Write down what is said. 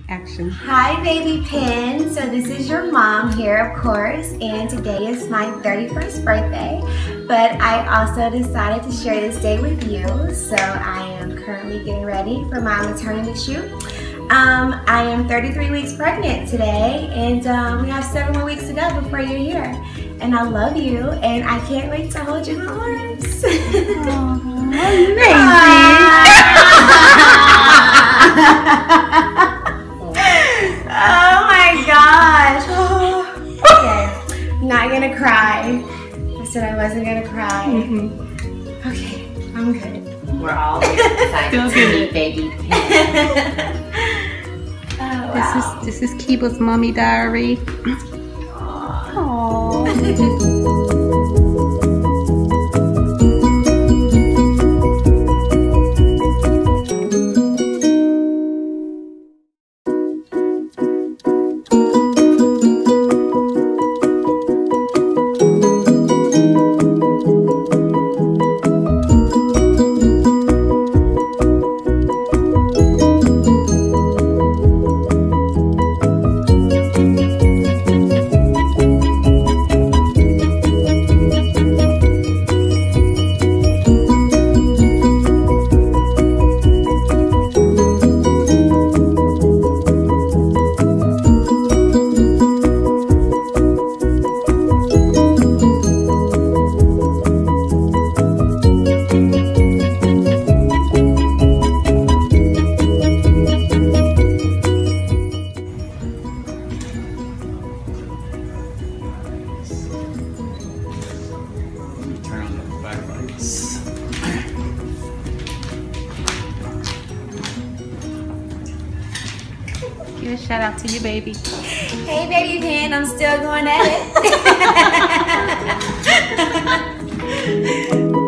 Action. Hi, baby Pin. So this is your mom here, of course, and today is my 31st birthday, but I also decided to share this day with you. So I am currently getting ready for my maternity shoot. I am 33 weeks pregnant today, and we have 7 more weeks to go before you're here. And I love you, and I can't wait to hold you in my arms. Oh my gosh. Okay, I'm not gonna cry. I said I wasn't gonna cry. Okay, I'm good. We're all excited to meet baby Pin. Oh, wow. This is Kiba's mommy diary. Give a shout out to you, baby. Hey, baby Pin, I'm still going at it.